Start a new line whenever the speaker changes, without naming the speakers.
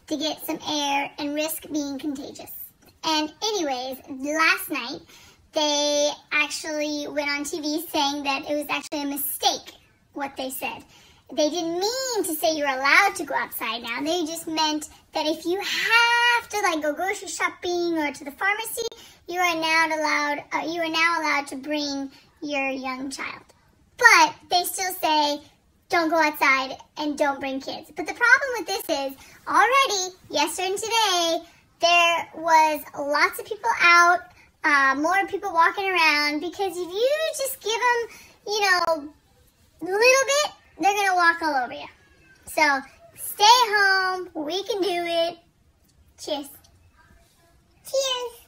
to get some air and risk being contagious. And anyways, last night, they actually went on TV saying that it was actually a mistake, what they said. They didn't mean to say you're allowed to go outside now. They just meant that if you have to like go grocery shopping or to the pharmacy, you are now allowed to bring your young child. But they still say don't go outside and don't bring kids. But the problem with this is already yesterday and today there was lots of people out, more people walking around, because if you just give them, a little bit, they're going to walk all over you. So stay home. We can do it. Cheers. Cheers.